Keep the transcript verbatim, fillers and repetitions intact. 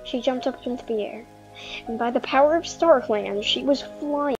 She jumped up into the air, and by the power of StarClan, she was flying.